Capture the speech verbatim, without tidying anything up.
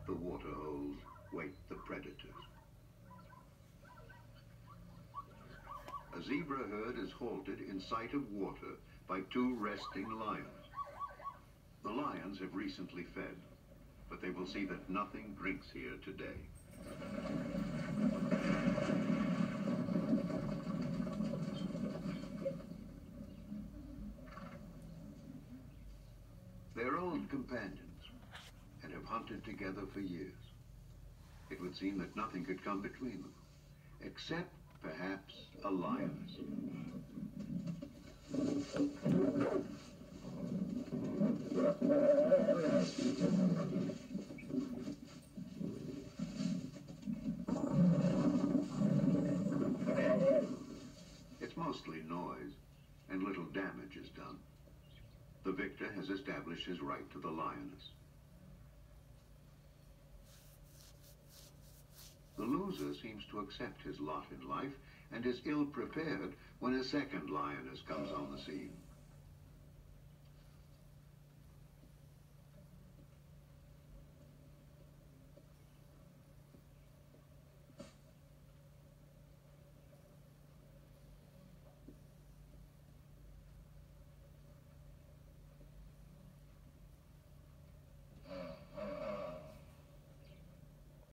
the water holes wait the predators. A zebra herd is halted in sight of water by two resting lions. The lions have recently fed, but they will see that nothing drinks here today. They're old companions and have hunted together for years. It would seem that nothing could come between them, except perhaps a lioness. It's mostly noise, and little damage is done. The victor has established his right to the lioness. The loser seems to accept his lot in life and is ill-prepared when a second lioness comes on the scene.